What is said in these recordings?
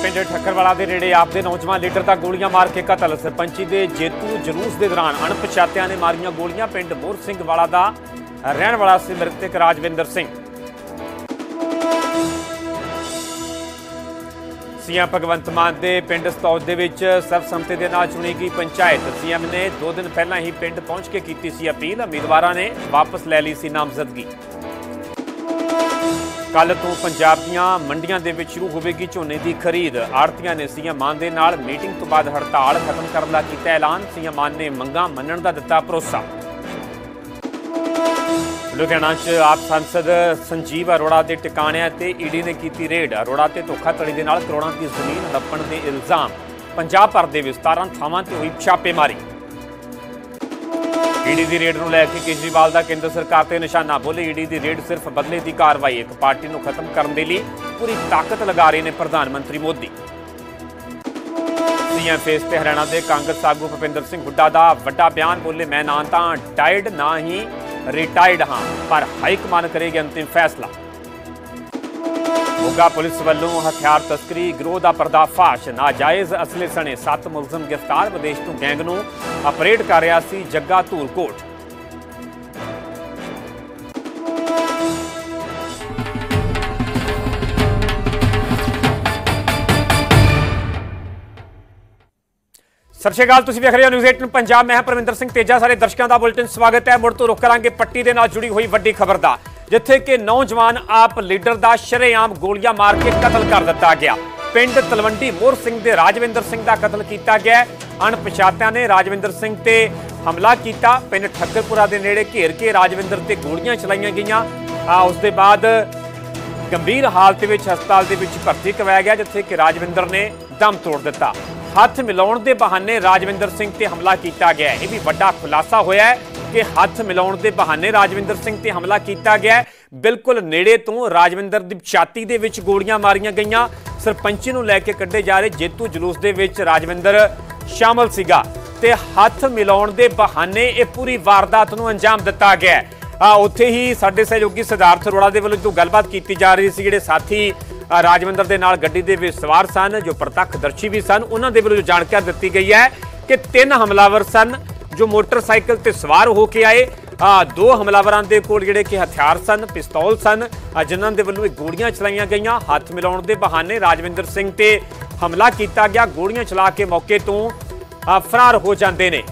पिंड ठक्करवाला के नेड़े आपदे नौजवान लीडर का गोलियां मार के कतल। सरपंची के जेतू जलूस के दौरान अणपछातियां ने मारियां गोलियां। पिंड मोर सिंह वाला का रहने वाला सी मृतक राजविंदर सिंह। सीएम भगवंत मान के पिंड सतौद के सर्वसम्मति के नाल चुनी गई पंचायत। सीएम ने 2 दिन पहला ही पिंड पहुंच के की सी अपील। उम्मीदवारों ने वापस लै ली सी नामजदगी। कल तो पंजाब दीआं मंडियां दे विच शुरू होवेगी झोने की खरीद। आड़तियां ने सीएम मान दे नाल मीटिंग तो बाद हड़ताल खत्म करने का कीता ऐलान। सीएम मान ने मंगां मनण दा दिता भरोसा। लुधियाना च आप सांसद संजीव अरोड़ा के टिकाणियां ते ईडी ने की रेड। अरोड़ा ते धोखाधड़ी दे नाल करोड़ां की जमीन हड़प्पण के इल्जाम। पंजाब भर दे विच 17 थावां ते हुई छापेमारी। ईडी की रेड को लैके केजरीवाल का केंद्र सरकार से निशाना। बोले ईडी की रेड सिर्फ बदले की कार्रवाई। एक पार्टी को खत्म करने के लिए पूरी ताकत लगा रहे हैं प्रधानमंत्री मोदी। सीएम फेस से हरियाणा के कांग्रेस आगू भुपिंदर सिंह हुड्डा का वड्डा बयान। बोले मैं ना तो डाइड ना ही रिटायर्ड हाँ, पर हाईकमान करेगी अंतिम फैसला। मोगा पुलिस वालों हथियार तस्करी गिरोह का पर्दाफाश। नाजायज़ असले सने 7 मुलजम गिरफ्तार। विदेश तो गैंग नूं अपरेट कर रहा सी जग्गा धूलकोट। सत श्री अकाल, तुसीं वेख रहे हो न्यूज़ 18 पंजाब। मैं परमिंदर सिंह तेजा। सारे दर्शकों का बुलेटिन स्वागत है। मुड़ तो रुख करांगे पट्टी के नाल जुड़ी हुई वड्डी खबर का, जिथे कि नौजवान आप लीडर का शरेआम गोलियां मार के कतल कर दिता गया। पिंड तलवंडी मोर सिंह के राजविंदर सिंह का कतल किया गया। अणपछातियां ने राजविंदर सिंह ते हमला किया। पिंड ठक्करपुरा के नेड़े घेर के राजविंदर ते गोलियां चलाईयां गईयां। उसके बाद गंभीर हालत में हस्पताल के भर्ती करवाया गया, जिथे कि राजविंदर ने दम तोड़ दिता। हथ मिलाउण के बहाने राजविंदर सिंह ते हमला किया गया। यह भी बड़ा खुलासा होया है कि हथ मिलाउण के बहाने राजविंदर सिंह ते हमला किया गया। बिल्कुल नेड़े तो राजविंदर की छाती दे विच गोलियां मारियां गईयां। सरपंची नूं लैके कड्ढे जा रहे जेतू जलूस दे विच राजविंदर शामिल सीगा ते हथ मिलाउण के बहाने ये पूरी वारदात नूं अंजाम दिता गया। उत्थे ही साडे सहयोगी सिद्धार्थ अरोड़ा दे वल्लों जो गलबात की जा रही सी, जिहड़े साथी राजविंदर दे नाल गड्डी दे विच सवार सन, जो प्रत्यक्षदर्शी भी सन, उन्हां दे वल्लों जो जानकारी दी गई है कि 3 हमलावर सन जो मोटरसाइकिल ते सवार होके आए। 2 हमलावरां दे कोल जिहड़े कि हथियार सन, पिस्तौल सन, जिन्हां दे वल्लों गोलियां चलाईयां गईयां। हथ मिलाउण दे बहाने राजविंदर सिंह ते हमला किया गया। गोलियां चला के मौके तो फरार हो जाते हैं।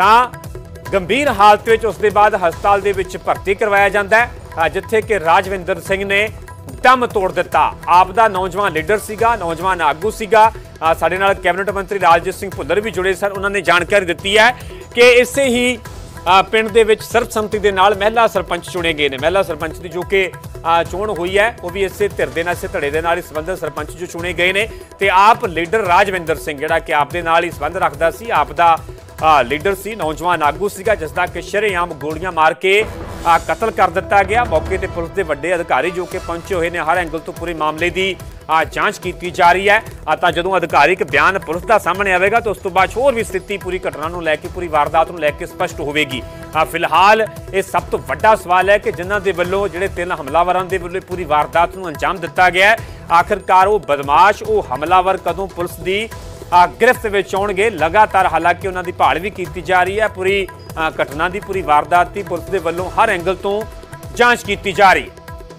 तां गंभीर हालत में उसके बाद हस्पताल दे विच भर्ती करवाया जाता है, जिथे कि राजविंदर सिंह ने दम तोड़ दिता। आप दा नौजवान लीडर सीगा, नौजवान आगू सीगा। साडे नाल कैबिनेट मंत्री राजजीत सिंह भुल्लर भी जुड़े सन। उन्होंने जानकारी दी है कि इसे ही पिंड दे विच सर्वसम्मति दे नाल महिला सरपंच चुने गए हैं। महिला सरपंच की जो कि चोण हुई है वो भी इसे धिर दे नाल, इसे धड़े दे नाल संबंधित सरपंच जो चुने गए हैं। तो आप लीडर राजविंदर सिंह जिहड़ा कि आप दे नाल ही संबंध रखता सी, आप दा लीडर सी, नौजवान आगू सीगा, जिसका कि शरेआम गोलियां मार के कतल कर दिता गया। मौके पर पुलिस के वड्डे अधिकारी जो कि पहुंचे हुए हैं, हर एंगल तो पूरे मामले की जांच की जा रही है। तो जो अधिकारिक बयान पुलिस का सामने आएगा तो उस तो बाद होर भी स्थिति पूरी घटना को लैके, पूरी वारदात को लैके स्पष्ट होगी। फिलहाल ये सब तो वड्डा सवाल है कि जिन्हों के वल्लों जिहड़े 3 हमलावरों के वल्लों पूरी वारदात को अंजाम दिता गया है, आखिरकार वो बदमाश, वो हमलावर कदों पुलिस की गिरफ्त में आउणगे। लगातार हालांकि उन्होंने भाल भी की जा रही है। पूरी घटना की, पूरी वारदात की पुलिस के वल्लों हर एंगल तो जांच की जा रही है।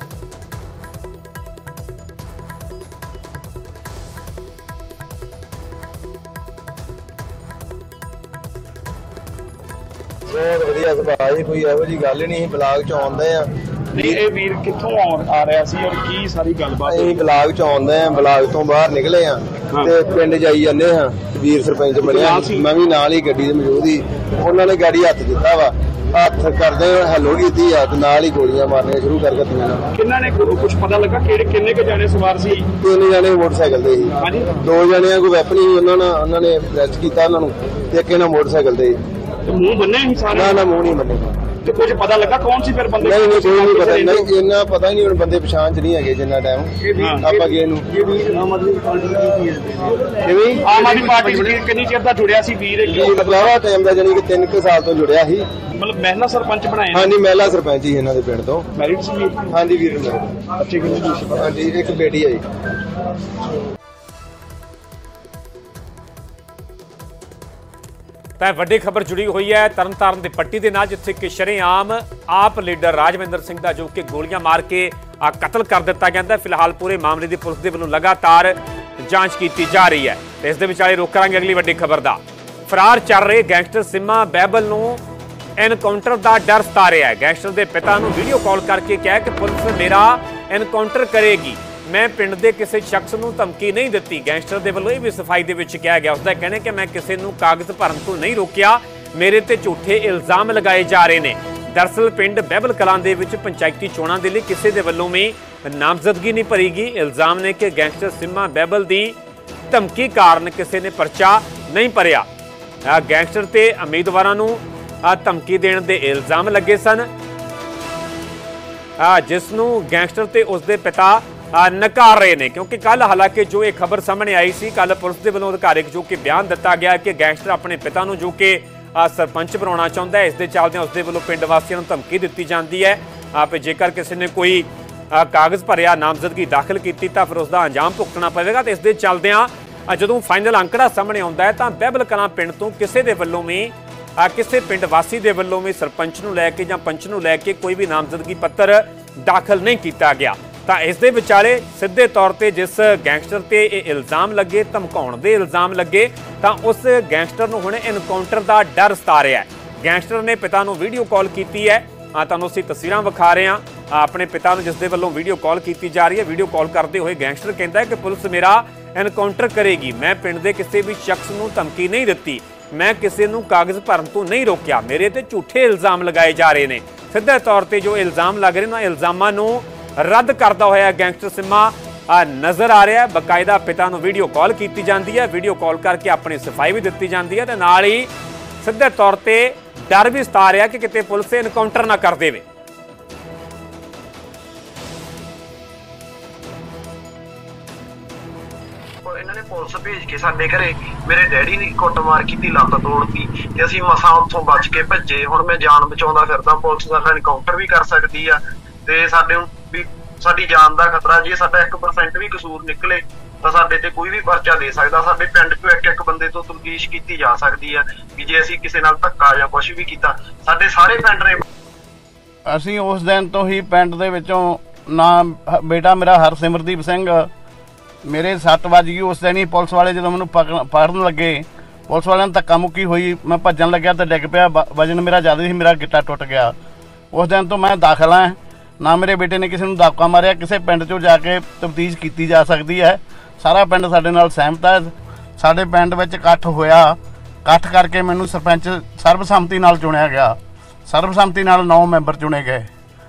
बहुत वधिया सुभाਅ जी, कोई ਇਹੋ ਜਿਹੀ ਗੱਲ नहीं। ਬਲਾਕ ਚ ਆਉਂਦੇ ਆ। ਇਹ ਵੀਰ ਕਿੱਥੋਂ ਆ ਰਿਹਾ ਸੀ ਔਰ ਕੀ ਸਾਰੀ ਗੱਲਬਾਤ? ਅਸੀਂ ਬਲਾਕ ਚ ਆਉਂਦੇ ਆ, ਬਲਾਕ ਤੋਂ ਬਾਹਰ ਨਿਕਲੇ ਆ ਤੇ ਪਿੰਡ ਜਾਈ ਜਾਂਦੇ ਆ। ਵੀਰ ਸਰਪੰਚ ਬਣਿਆ, ਮੈਂ ਵੀ ਨਾਲ ਹੀ ਗੱਡੀ ਦੇ ਮੌਜੂਦ ਹੀ। ਉਹਨਾਂ ਨੇ ਗਾੜੀ ਹੱਥ ਦਿੱਤਾ ਵਾ, ਹੱਥ ਕਰਦੇ ਹੈਲੋ ਕੀਤੀ ਆ ਤੇ ਨਾਲ ਹੀ ਗੋਲੀਆਂ ਮਾਰਨੀਆਂ ਸ਼ੁਰੂ ਕਰ ਦਿੱਤੀਆਂ। ਕਿੰਨਾਂ ਨੇ ਕੁਝ ਪਤਾ ਲੱਗਾ ਕਿੰਨੇ ਕੁ ਜਾਣੇ ਸਵਾਰ ਸੀ? 3 ਜਣੇ ਮੋਟਰਸਾਈਕਲ ਤੇ ਸੀ। ਹਾਂਜੀ, 2 ਜਣਿਆਂ ਕੋਈ ਵੈਪਨ ਹੀ ਉਹਨਾਂ ਨੇ ਅਰੈਸਟ ਕੀਤਾ ਉਹਨਾਂ ਨੂੰ, ਤੇ ਇੱਕ ਇਹਨਾਂ ਮੋਟਰਸਾਈਕਲ ਤੇ। ਮੂੰਹ ਬੰਨੇ ਹੀ ਸਾਰੇ? ਨਾ ਮੂੰਹ ਨਹੀਂ ਬੰਨੇ। ਤੇ ਕੁਝ ਪਤਾ ਲੱਗਾ ਕੌਣ ਸੀ ਫਿਰ ਬੰਦੇ? ਨਹੀਂ ਕੋਈ ਨਹੀਂ ਪਤਾ, ਨਹੀਂ ਇੰਨਾ ਪਤਾ ਹੀ ਨਹੀਂ। ਹੁਣ ਬੰਦੇ ਪਛਾਣ ਚ ਨਹੀਂ ਹੈਗੇ ਜਿੰਨਾ ਟਾਈਮ ਆਪਾਂ ਗਏ ਨੂੰ। ਆਮ ਆਦਮੀ ਪਾਰਟੀ ਕਿੰਨੀ ਚਿਰ ਦਾ ਜੁੜਿਆ ਸੀ ਵੀਰ? ਬਦਲਾਵਾ ਟਾਈਮ ਦਾ, ਜਾਨੀ ਕਿ 3 ਸਾਲ ਤੋਂ ਜੁੜਿਆ ਸੀ। ਮਤਲਬ ਮਹਿਲਾ ਸਰਪੰਚ ਬਣਾਏ? ਹਾਂਜੀ, ਮਹਿਲਾ ਸਰਪੰਚ ਹੀ ਇਹਨਾਂ ਦੇ ਪਿੰਡ ਤੋਂ। ਮੈਰਿਡ ਸੀ? ਹਾਂਜੀ ਵੀਰ, ਬੱਚੇ ਕਿੰਨੇ? ਹਾਂਜੀ, ਇੱਕ ਬੇਟੀ ਹੈ ਜੀ। ਤਾਂ ਵੱਡੀ ਖਬਰ ਜੁੜੀ ਹੋਈ ਹੈ ਤਰਨਤਾਰਨ ਦੀ ਪੱਟੀ ਦੇ ਨਾਲ, ਜਿੱਥੇ ਕਿ ਸ਼ਰੇਆਮ ਆਪ ਲੀਡਰ ਰਾਜਵਿੰਦਰ ਸਿੰਘ ਦਾ ਜੋ ਕਿ ਗੋਲੀਆਂ ਮਾਰ ਕੇ ਕਤਲ ਕਰ ਦਿੱਤਾ ਗਿਆ। ਫਿਲਹਾਲ ਪੂਰੇ ਮਾਮਲੇ ਦੀ ਪੁਲਿਸ ਦੇ ਵੱਲੋਂ ਲਗਾਤਾਰ ਜਾਂਚ ਕੀਤੀ ਜਾ ਰਹੀ ਹੈ ਤੇ ਇਸ ਦੇ ਵਿਚਾਲੇ ਰੁਕ ਕਰਾਂਗੇ ਅਗਲੀ ਵੱਡੀ ਖਬਰ ਦਾ। ਫਰਾਰ ਚੱਲ ਰਹੇ ਗੈਂਗਸਟਰ ਸਿੰਮਾ ਬਹਿਬਲ ਨੂੰ ਐਨਕਾਊਂਟਰ ਦਾ ਡਰ ਸਤਾ ਰਿਹਾ ਹੈ। ਗੈਂਗਸਟਰ ਦੇ ਪਿਤਾ ਨੂੰ ਵੀਡੀਓ ਕਾਲ ਕਰਕੇ ਕਿਹਾ ਕਿ ਪੁਲਿਸ ਮੇਰਾ ਐਨਕਾਊਂਟਰ ਕਰੇਗੀ, ਮੈਂ ਪਿੰਡ ਦੇ ਕਿਸੇ ਸ਼ਖਸ ਨੂੰ ਧਮਕੀ ਨਹੀਂ ਦਿੱਤੀ। ਗੈਂਗਸਟਰ ਦੇ ਵੱਲੋਂ ਇਹ ਵੀ ਸਫਾਈ ਦੇ ਵਿੱਚ ਕਿਹਾ ਗਿਆ, ਉਸਦਾ ਕਹਿਣਾ ਕਿ ਮੈਂ ਕਿਸੇ ਨੂੰ ਕਾਗਜ਼ ਭਰਨ ਤੋਂ ਨਹੀਂ ਰੋਕਿਆ, ਮੇਰੇ ਤੇ ਝੂਠੇ ਇਲਜ਼ਾਮ ਲਗਾਏ ਜਾ ਰਹੇ ਨੇ। ਦਰਅਸਲ ਪਿੰਡ ਬਹਿਬਲ ਕਲਾਂ ਦੇ ਵਿੱਚ ਪੰਚਾਇਤੀ ਚੋਣਾਂ ਦੇ ਲਈ ਕਿਸੇ ਦੇ ਵੱਲੋਂ ਵੀ ਨਾਮਜ਼ਦਗੀ ਨਹੀਂ ਭਰੀ ਗਈ। ਇਲਜ਼ਾਮ ਨੇ ਕਿ ਗੈਂਗਸਟਰ ਸਿੰਮਾ ਬਹਿਬਲ ਦੀ ਧਮਕੀ ਕਾਰਨ ਕਿਸੇ ਨੇ ਪਰਚਾ ਨਹੀਂ ਭਰਿਆ। ਗੈਂਗਸਟਰ ਤੇ ਉਮੀਦਵਾਰਾਂ ਨੂੰ ਧਮਕੀ ਦੇਣ ਦੇ ਇਲਜ਼ਾਮ ਲੱਗੇ ਸਨ, ਜਿਸ ਨੂੰ ਗੈਂਗਸਟਰ ਤੇ ਉਸਦੇ ਪਿਤਾ ਨਕਾਰ ਰਹੇ ਨੇ। ਕਿਉਂਕਿ ਕੱਲ ਹਾਲਾਂਕਿ ਜੋ ਇਹ ਖਬਰ ਸਾਹਮਣੇ ਆਈ ਸੀ, ਕੱਲ ਪੁਲਿਸ ਦੇ ਵੱਲੋਂ ਅਧਿਕਾਰਿਕ ਜੋ ਕਿ ਬਿਆਨ ਦਿੱਤਾ ਗਿਆ ਕਿ ਗੈਂਗਸਟਰ ਆਪਣੇ ਪਿਤਾ ਨੂੰ ਜੋ ਕਿ ਸਰਪੰਚ ਬਣਾਉਣਾ ਚਾਹੁੰਦਾ ਹੈ, ਇਸ ਦੇ ਚੱਲਦਿਆਂ ਉਸਦੇ ਵੱਲੋਂ ਪਿੰਡ ਵਾਸੀਆਂ ਨੂੰ ਧਮਕੀ ਦਿੱਤੀ ਜਾਂਦੀ ਹੈ ਕਿ ਜੇਕਰ ਕਿਸੇ ਨੇ ਕੋਈ ਕਾਗਜ਼ ਭਰਿਆ, ਨਾਮਜ਼ਦਗੀ ਦਾਖਲ ਕੀਤੀ ਤਾਂ ਫਿਰ ਉਸ ਦਾ ਅੰਜਾਮ ਭੁਗਤਣਾ ਪਵੇਗਾ। ਤੇ ਇਸ ਦੇ ਚੱਲਦਿਆਂ ਜਦੋਂ ਫਾਈਨਲ ਅੰਕੜਾ ਸਾਹਮਣੇ ਆਉਂਦਾ ਹੈ ਤਾਂ ਬਹਿਬਲ ਕਲਾਂ ਪਿੰਡ ਤੋਂ ਕਿਸੇ ਦੇ ਵੱਲੋਂ ਵੀ ਕਿਸੇ ਪਿੰਡ ਵਾਸੀ ਦੇ ਵੱਲੋਂ ਵੀ ਸਰਪੰਚ ਨੂੰ ਲੈ ਕੇ ਜਾਂ ਪੰਚ ਨੂੰ ਲੈ ਕੇ ਕੋਈ ਵੀ ਨਾਮਜ਼ਦਗੀ ਪੱਤਰ ਦਾਖਲ ਨਹੀਂ ਕੀਤਾ ਗਿਆ। ਤਾਂ ਇਸ ਦੇ ਵਿਚਾਲੇ ਸਿੱਧੇ ਤੌਰ ਤੇ ਜਿਸ ਗੈਂਗਸਟਰ ਤੇ ਇਹ ਇਲਜ਼ਾਮ ਲੱਗੇ, ਧਮਕਾਉਣ ਦੇ ਇਲਜ਼ਾਮ ਲੱਗੇ, ਤਾਂ ਉਸ ਗੈਂਗਸਟਰ ਨੂੰ ਹੁਣ ਐਨਕਾਊਂਟਰ ਦਾ ਡਰ ਸਤਾ ਰਿਹਾ ਹੈ। ਗੈਂਗਸਟਰ ਨੇ ਪਿਤਾ ਨੂੰ ਵੀਡੀਓ ਕਾਲ ਕੀਤੀ ਹੈ, ਤੁਹਾਨੂੰ ਅਸੀਂ ਤਸਵੀਰਾਂ ਵਿਖਾ ਰਹੇ ਹਾਂ ਆਪਣੇ ਪਿਤਾ ਨੂੰ ਜਿਸ ਦੇ ਵੱਲੋਂ ਵੀਡੀਓ ਕਾਲ ਕੀਤੀ ਜਾ ਰਹੀ ਹੈ। ਵੀਡੀਓ ਕਾਲ ਕਰਦੇ ਹੋਏ ਗੈਂਗਸਟਰ ਕਹਿੰਦਾ ਹੈ ਕਿ ਪੁਲਿਸ ਮੇਰਾ ਐਨਕਾਊਂਟਰ ਕਰੇਗੀ, ਮੈਂ ਪਿੰਡ ਦੇ ਕਿਸੇ ਵੀ ਸ਼ਖਸ ਨੂੰ ਧਮਕੀ ਨਹੀਂ ਦਿੱਤੀ, ਮੈਂ ਕਿਸੇ ਨੂੰ ਕਾਗਜ਼ ਭਰਨ ਤੋਂ ਨਹੀਂ ਰੋਕਿਆ, ਮੇਰੇ ਤੇ ਝੂਠੇ ਇਲਜ਼ਾਮ ਲਗਾਏ ਜਾ ਰਹੇ ਨੇ। ਸਿੱਧੇ ਤੌਰ ਤੇ ਜੋ ਇਲਜ਼ਾਮ ਲੱਗ ਰਹੇ ਨੇ, ਇਲਜ਼ਾਮਾਂ ਨੂੰ ਰੱਦ ਕਰਦਾ ਹੋਇਆ ਗੈਂਗਸਟਰ ਸਿੰਮਾ ਨਜ਼ਰ ਆ ਰਿਹਾ ਹੈ। ਬਕਾਇਦਾ ਪਿਤਾ ਨੂੰ ਵੀਡੀਓ ਕਾਲ ਕੀਤੀ ਜਾਂਦੀ ਹੈ, ਵੀਡੀਓ ਕਾਲ ਕਰਕੇ ਆਪਣੀ ਸਫਾਈ ਵੀ ਦਿੱਤੀ ਜਾਂਦੀ ਹੈ ਤੇ ਨਾਲ ਹੀ ਸਿੱਧੇ ਤੌਰ ਤੇ ਡਰ ਵੀ ਸਤਾ ਰਿਹਾ ਕਿ ਕਿਤੇ ਪੁਲਿਸ ਐਨਕਾਊਂਟਰ ਨਾ ਕਰ ਦੇਵੇ। ਇਹਨਾਂ ਨੇ ਪੁਲਿਸ ਭੇਜ ਕੇ ਸਾਡੇ ਘਰੇ ਮੇਰੇ ਡੈਡੀ ਨੇ ਕੁੱਟਮਾਰ ਕੀਤੀ, ਲੱਤ ਤੋੜਤੀ ਤੇ ਅਸੀਂ ਮਸਾਂ ਉੱਥੋਂ ਬਚ ਕੇ ਭੱਜੇ। ਹੁਣ ਮੈਂ ਜਾਨ ਬਚਾਉਂਦਾ ਫਿਰਦਾ, ਪੁਲਿਸ ਸਾਡਾ ਐਨਕਾਊਂਟਰ ਵੀ ਕਰ ਸਕਦੀ ਆ ਤੇ ਸਾਡੇ ਵੀ ਸਾਡੀ ਜਾਨ ਦਾ ਖਤਰਾ। ਜੇ ਸਾਡਾ 1% ਵੀ ਕਸੂਰ ਨਿਕਲੇ ਤਾਂ ਸਾਡੇ ਤੇ ਕੋਈ ਵੀ ਪਰਚਾ ਦੇ ਸਕਦਾ। ਸਾਡੇ ਪਿੰਡ ਚੋਂ ਇੱਕ ਬੰਦੇ ਤੋਂ ਤਫਤੀਸ਼ ਕੀਤੀ ਜਾ ਸਕਦੀ ਆ ਵੀ ਜੇ ਅਸੀਂ ਕਿਸੇ ਨਾਲ ਧੱਕਾ ਜਾਂ ਕੁਝ ਵੀ ਕੀਤਾ, ਸਾਡੇ ਸਾਰੇ ਪਿੰਡ ਨੇ। ਅਸੀਂ ਉਸ ਦਿਨ ਤੋਂ ਹੀ ਪਿੰਡ ਦੇ ਵਿੱਚੋਂ ਨਾਮ ਬੇਟਾ ਮੇਰਾ ਹਰਸਿਮਰਦੀਪ ਸਿੰਘ, ਮੇਰੇ 7 ਵਜ ਗਈ ਉਸ ਦਿਨ ਹੀ। ਪੁਲਿਸ ਵਾਲੇ ਜਦੋਂ ਮੈਨੂੰ ਪਕੜਨ ਲੱਗੇ, ਪੁਲਿਸ ਵਾਲਿਆਂ ਨੂੰ ਧੱਕਾ ਮੁੱਕੀ ਹੋਈ, ਮੈਂ ਭੱਜਣ ਲੱਗਿਆ ਤਾਂ ਡਿੱਗ ਪਿਆ। ਵਜਨ ਮੇਰਾ ਜ਼ਿਆਦਾ ਸੀ, ਮੇਰਾ ਗਿੱਟਾ ਟੁੱਟ ਗਿਆ। ਉਸ ਦਿਨ ਤੋਂ ਮੈਂ ਦਾਖਲ ਹਾਂ, ਨਾ ਮੇਰੇ ਬੇਟੇ ਨੇ ਕਿਸੇ ਨੂੰ ਧੱਕਾ ਮਾਰਿਆ। ਕਿਸੇ ਪਿੰਡ 'ਚੋਂ ਜਾ ਕੇ ਤਫਤੀਸ਼ ਕੀਤੀ ਜਾ ਸਕਦੀ ਹੈ। ਸਾਰਾ ਪਿੰਡ ਸਾਡੇ ਨਾਲ ਸਹਿਮਤ ਹੈ। ਸਾਡੇ ਪਿੰਡ ਵਿੱਚ ਇਕੱਠ ਹੋਇਆ, ਇਕੱਠ ਕਰਕੇ ਮੈਨੂੰ ਸਰਪੰਚ ਸਰਬਸੰਮਤੀ ਨਾਲ ਚੁਣਿਆ ਗਿਆ। ਸਰਬਸੰਮਤੀ ਨਾਲ 9 ਮੈਂਬਰ ਚੁਣੇ ਗਏ।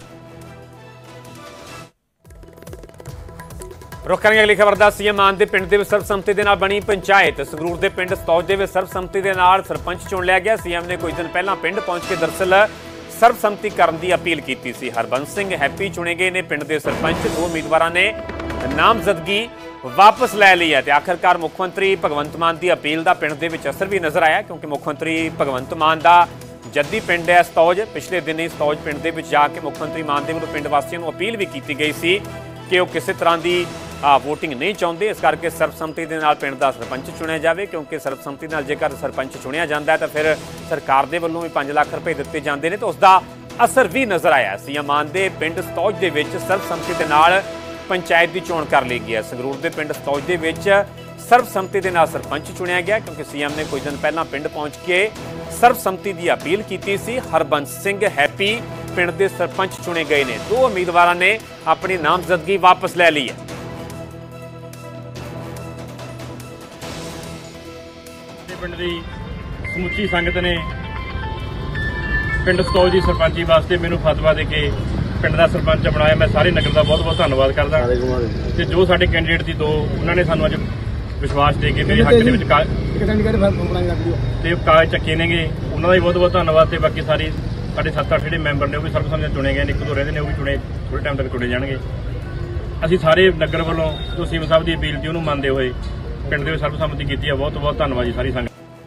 ਰੁਕ ਕਰਾਂਗੇ ਅਗਲੀ ਖਬਰ ਦਾ। ਸੀਐਮ ਮਾਨ ਦੇ ਪਿੰਡ ਦੇ ਵਿੱਚ ਸਰਬਸੰਮਤੀ ਦੇ ਨਾਲ ਬਣੀ ਪੰਚਾਇਤ। ਸੰਗਰੂਰ ਦੇ ਪਿੰਡ ਸਤੌਜ ਦੇ ਵਿੱਚ ਸਰਬਸੰਮਤੀ ਦੇ ਨਾਲ ਸਰਪੰਚ ਚੁਣ ਲਿਆ ਗਿਆ। ਸੀਐਮ ਨੇ ਕੁਝ ਦਿਨ ਪਹਿਲਾਂ ਪਿੰਡ ਪਹੁੰਚ ਕੇ ਦਰਅਸਲ ਸਰਬਸੰਮਤੀ ਕਰਨ ਦੀ ਅਪੀਲ ਕੀਤੀ ਸੀ। ਹਰਬੰਸ ਸਿੰਘ ਹੈਪੀ ਚੁਣੇ ਗਏ ਨੇ ਪਿੰਡ ਦੇ ਸਰਪੰਚ। 2 ਉਮੀਦਵਾਰਾਂ ਨੇ ਨਾਮਜ਼ਦਗੀ ਵਾਪਸ ਲੈ ਲਈ ਹੈ ਤੇ ਆਖਰਕਾਰ ਮੁੱਖ ਮੰਤਰੀ ਭਗਵੰਤ ਮਾਨ ਦੀ ਅਪੀਲ ਦਾ ਪਿੰਡ ਦੇ ਵਿੱਚ ਅਸਰ ਵੀ ਨਜ਼ਰ ਆਇਆ, ਕਿਉਂਕਿ ਮੁੱਖ ਮੰਤਰੀ ਭਗਵੰਤ ਮਾਨ ਦਾ ਜੱਦੀ ਪਿੰਡ ਹੈ ਸਤੌਜ। ਪਿਛਲੇ ਦਿਨੀ ਸਤੌਜ ਪਿੰਡ ਦੇ ਵਿੱਚ ਜਾ ਕੇ ਮੁੱਖ ਮੰਤਰੀ ਮਾਨ ਦੇ ਵੱਲੋਂ ਪਿੰਡ ਵਾਸੀਆਂ ਨੂੰ ਅਪੀਲ ਵੀ ਕੀਤੀ ਗਈ ਸੀ ਕਿ ਉਹ ਕਿਸੇ ਤਰ੍ਹਾਂ ਦੀ ਵੋਟਿੰਗ ਨਹੀਂ ਚਾਹੁੰਦੇ, ਇਸ ਕਰਕੇ ਸਰਬਸੰਮਤੀ ਦੇ ਨਾਲ ਪਿੰਡ ਦਾ ਸਰਪੰਚ ਚੁਣਿਆ ਜਾਵੇ। ਕਿਉਂਕਿ ਸਰਬਸੰਮਤੀ ਨਾਲ ਜੇਕਰ ਸਰਪੰਚ ਚੁਣਿਆ ਜਾਂਦਾ ਹੈ ਤਾਂ ਫਿਰ ਸਰਕਾਰ ਦੇ ਵੱਲੋਂ ਵੀ 5 ਲੱਖ ਰੁਪਏ ਦਿੱਤੇ ਜਾਂਦੇ ਨੇ ਤੇ ਉਸ ਦਾ ਅਸਰ ਵੀ ਨਜ਼ਰ ਆਇਆ। ਸੀਐਮ ਮਾਨ ਦੇ ਪਿੰਡ ਸਤੌਜ ਦੇ ਵਿੱਚ ਸਰਬਸੰਮਤੀ ਦੇ ਨਾਲ ਪੰਚਾਇਤ ਦੀ ਚੋਣ ਕਰ ਲਈ ਗਈ ਹੈ। ਸੰਗਰੂਰ ਦੇ ਪਿੰਡ ਸਤੌਜ ਦੇ ਵਿੱਚ ਸਰਬਸੰਮਤੀ ਦੇ ਨਾਲ ਸਰਪੰਚ ਚੁਣਿਆ ਗਿਆ, ਕਿਉਂਕਿ ਸੀਐਮ ਨੇ ਕੁਝ ਦਿਨ ਪਹਿਲਾਂ ਪਿੰਡ ਪਹੁੰਚ ਕੇ ਸਰਬਸੰਮਤੀ ਦੀ ਅਪੀਲ ਕੀਤੀ ਸੀ। ਹਰਬੰਸ ਸਿੰਘ ਹੈਪੀ ਪਿੰਡ ਦੇ ਸਰਪੰਚ ਚੁਣੇ ਗਏ ਨੇ। 2 ਉਮੀਦਵਾਰਾਂ ਨੇ ਆਪਣੀ ਨਾਮਜ਼ਦਗੀ ਵਾਪਸ ਲੈ ਲਈ ਹੈ। ਪਿੰਡ ਦੀ ਸਮੁੱਚੀ ਸੰਗਤ ਨੇ ਪਿੰਡ ਸਤੌਜ ਦੀ ਸਰਪੰਚੀ ਵਾਸਤੇ ਮੈਨੂੰ ਫਤਵਾ ਦੇ ਕੇ ਪਿੰਡ ਦਾ ਸਰਪੰਚ ਬਣਾਇਆ। ਮੈਂ ਸਾਰੇ ਨਗਰ ਦਾ ਬਹੁਤ ਬਹੁਤ ਧੰਨਵਾਦ ਕਰਦਾ ਤੇ ਜੋ ਸਾਡੇ ਕੈਂਡੀਡੇਟ ਦੀ 2 ਉਹਨਾਂ ਨੇ ਸਾਨੂੰ ਅੱਜ ਵਿਸ਼ਵਾਸ ਦੇ ਕੇ ਮੇਰੇ ਹੱਕ ਦੇ ਵਿੱਚ ਤੇ ਕਾਗਜ਼ ਚੱਕੇ ਨੇਗੇ, ਉਹਨਾਂ ਦਾ ਵੀ ਬਹੁਤ ਬਹੁਤ ਧੰਨਵਾਦ। ਤੇ ਬਾਕੀ ਸਾਡੀ ਸਾਡੇ 7-8 ਜਿਹੜੇ ਮੈਂਬਰ ਨੇ ਉਹ ਵੀ ਸਰਬਸੰਮਤੀ ਚੁਣੇ ਗਏ ਨੇ। 1-2 ਰਹਿੰਦੇ ਨੇ ਉਹ ਵੀ ਚੁਣੇ, ਥੋੜੇ ਟਾਈਮ ਤੱਕ ਚੁਣੇ ਜਾਣਗੇ। ਅਸੀਂ ਸਾਰੇ ਨਗਰ ਵੱਲੋਂ ਜੋ ਸੀਐਮ ਸਾਹਿਬ ਦੀ ਅਪੀਲ ਸੀ ਉਹਨੂੰ ਮੰਨਦੇ ਹੋਏ ਪਿੰਡ ਦੇ ਵਿੱਚ ਸਰਬਸੰਮਤੀ ਕੀਤੀ ਹੈ। ਬਹੁਤ ਬਹੁਤ ਧੰਨਵਾਦ ਜੀ ਸਾਰੀ ਸੰਗਤ।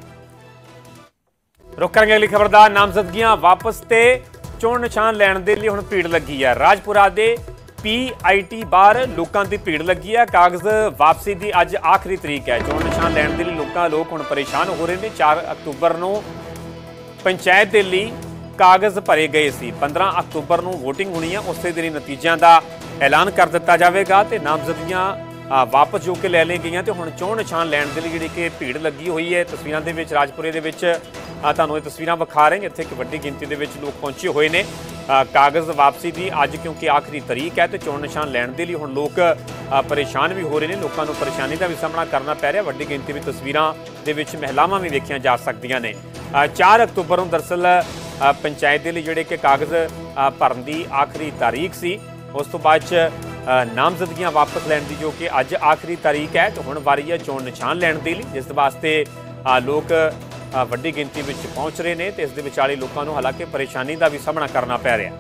ਰੁਕ ਕਰਾਂਗੇ ਅਗਲੀ ਖਬਰ ਦਾ। ਨਾਮਜ਼ਦਗੀਆਂ ਵਾਪਸ ਤੇ ਚੋਣ ਨਿਸ਼ਾਨ ਲੈਣ ਦੇ ਲਈ ਹੁਣ ਭੀੜ ਲੱਗੀ ਹੈ। ਰਾਜਪੁਰਾ ਦੇ PIT ਬਾਹਰ ਲੋਕਾਂ ਦੀ ਭੀੜ ਲੱਗੀ ਹੈ। ਕਾਗਜ਼ ਵਾਪਸੀ ਦੀ ਅੱਜ ਆਖਰੀ ਤਰੀਕ ਹੈ। ਚੋਣ ਨਿਸ਼ਾਨ ਲੈਣ ਦੇ ਲਈ ਲੋਕ ਹੁਣ ਪਰੇਸ਼ਾਨ ਹੋ ਰਹੇ ਨੇ। 4 ਅਕਤੂਬਰ ਨੂੰ ਪੰਚਾਇਤ ਦੇ ਲਈ ਕਾਗਜ਼ ਭਰੇ ਗਏ ਸੀ। 15 ਅਕਤੂਬਰ ਨੂੰ VOTING ਹੋਣੀ ਹੈ। ਉਸੇ ਦਿਨ ਨਤੀਜਿਆਂ ਦਾ ਐਲਾਨ ਕਰ ਦਿੱਤਾ ਜਾਵੇਗਾ ਤੇ ਨਾਮਜ਼ਦਗੀਆਂ ਵਾਪਸ ਜੋ ਕਿ ਲੈ ਲਈ ਗਈਆਂ ਤੇ ਹੁਣ ਚੋਣ ਨਿਸ਼ਾਨ ਲੈਣ ਦੇ ਲਈ ਜਿਹੜੀ ਕਿ ਭੀੜ ਲੱਗੀ ਹੋਈ ਹੈ। ਤਸਵੀਰਾਂ ਦੇ ਵਿੱਚ ਰਾਜਪੁਰੇ ਦੇ ਵਿੱਚ ਤੁਹਾਨੂੰ ਇਹ ਤਸਵੀਰਾਂ ਵਿਖਾ ਰਹੇ ਜਿੱਥੇ ਇੱਕ ਵੱਡੀ ਗਿਣਤੀ ਦੇ ਵਿੱਚ ਲੋਕ ਪਹੁੰਚੇ ਹੋਏ ਨੇ। ਕਾਗਜ਼ ਵਾਪਸੀ ਦੀ ਅੱਜ ਕਿਉਂਕਿ ਆਖਰੀ ਤਰੀਕ ਹੈ ਤੇ ਚੋਣ ਨਿਸ਼ਾਨ ਲੈਣ ਦੇ ਲਈ ਹੁਣ ਲੋਕ ਪਰੇਸ਼ਾਨ ਵੀ ਹੋ ਰਹੇ ਨੇ। ਲੋਕਾਂ ਨੂੰ ਪਰੇਸ਼ਾਨੀ ਦਾ ਵੀ ਸਾਹਮਣਾ ਕਰਨਾ ਪੈ ਰਿਹਾ। ਵੱਡੀ ਗਿਣਤੀ ਵਿੱਚ ਤਸਵੀਰਾਂ ਦੇ ਵਿੱਚ ਮਹਿਲਾਵਾਂ ਵੀ ਵੇਖੀਆਂ ਜਾ ਸਕਦੀਆਂ ਨੇ। 4 ਅਕਤੂਬਰ ਨੂੰ ਦਰਅਸਲ ਪੰਚਾਇਤ ਦੇ ਲਈ ਜਿਹੜੇ ਕਿ ਕਾਗਜ਼ ਭਰਨ ਦੀ ਆਖਰੀ ਤਾਰੀਖ ਸੀ। ਉਸ ਤੋਂ ਬਾਅਦ 'ਚ ਨਾਮਜ਼ਦਗੀਆਂ ਵਾਪਸ ਲੈਣ ਦੀ ਜੋ ਕਿ ਅੱਜ ਆਖਰੀ ਤਾਰੀਖ ਹੈ ਤੇ ਹੁਣ ਵਾਰੀ ਹੈ ਚੋਣ ਨਿਸ਼ਾਨ ਲੈਣ ਦੇ ਲਈ, ਜਿਸ ਵਾਸਤੇ ਲੋਕ ਵੱਡੀ ਗਿਣਤੀ ਵਿੱਚ ਪਹੁੰਚ ਰਹੇ ਨੇ ਤੇ ਇਸ ਦੇ ਵਿਚਾਲੇ ਲੋਕਾਂ ਨੂੰ ਹਾਲਾਂਕਿ ਪਰੇਸ਼ਾਨੀ ਦਾ ਵੀ ਸਾਹਮਣਾ ਕਰਨਾ ਪੈ ਰਿਹਾ।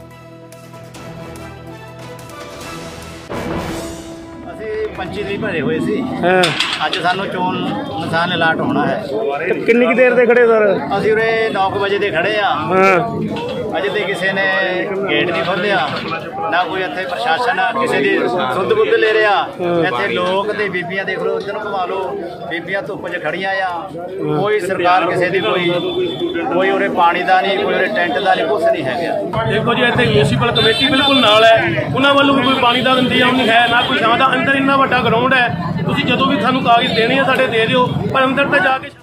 ਅਸੀਂ 25 ਤਰੀਕ ਭਰੇ ਹੋਏ ਸੀ। ਅੱਜ ਸਾਨੂੰ ਚੋਣ ਨਿਸ਼ਾਨ ਅਲਾਟ ਹੋਣਾ ਹੈ। ਕਿੰਨੀ ਕੁ ਦੇਰ ਦੇ ਖੜੇ ਸਰ? ਅਸੀਂ ਉਰੇ 9 ਵਜੇ ਦੇ ਖੜੇ ਆ। ਅਜੇ ਤੇ ਕਿਸੇ ਨੇ ਗੇਟ ਨਹੀਂ ਖੋਲ੍ਹਿਆ, ਨਾ ਕੋਈ ਇੱਥੇ ਪ੍ਰਸ਼ਾਸਨ ਕਿਸੇ ਦੀ ਸੁੱਧ ਬੁੱਧ ਲੈ ਰਿਹਾ। ਇੱਥੇ ਲੋਕ ਤੇ ਬੀਬੀਆਂ ਦੇਖ ਲਓ, ਇੱਧਰ ਨੂੰ ਘੁਮਾ ਲਓ, ਬੀਬੀਆਂ ਧੁੱਪ 'ਚ ਖੜੀਆਂ ਆ। ਕੋਈ ਸਰਕਾਰ ਕਿਸੇ ਦੀ ਕੋਈ ਉਰੇ ਪਾਣੀ ਦਾ ਨਹੀਂ, ਕੋਈ ਉਰੇ ਟੈਂਟ ਦਾ ਨਹੀਂ, ਕੁਛ ਨਹੀਂ ਹੈਗਾ। ਦੇਖੋ ਜੀ, ਇੱਥੇ ਮਿਊਨਿਸਪਲ ਕਮੇਟੀ ਬਿਲਕੁਲ ਨਾਲ ਹੈ। ਉਹਨਾਂ ਵੱਲੋਂ ਵੀ ਕੋਈ ਪਾਣੀ ਦਾ ਇੰਤਜ਼ਾਮ ਨਹੀਂ ਹੈ, ਨਾ ਕੋਈ ਥਾਂ ਦਾ। ਅੰਦਰ ਇੰਨਾ ਵੱਡਾ ਗਰਾਊਂਡ ਹੈ, ਤੁਸੀਂ ਜਦੋਂ ਵੀ ਸਾਨੂੰ ਕਾਗਜ਼ ਦੇਣੇ ਆ ਸਾਡੇ ਦੇ ਦਿਓ, ਪਰ ਅੰਦਰ ਤਾਂ ਜਾ ਕੇ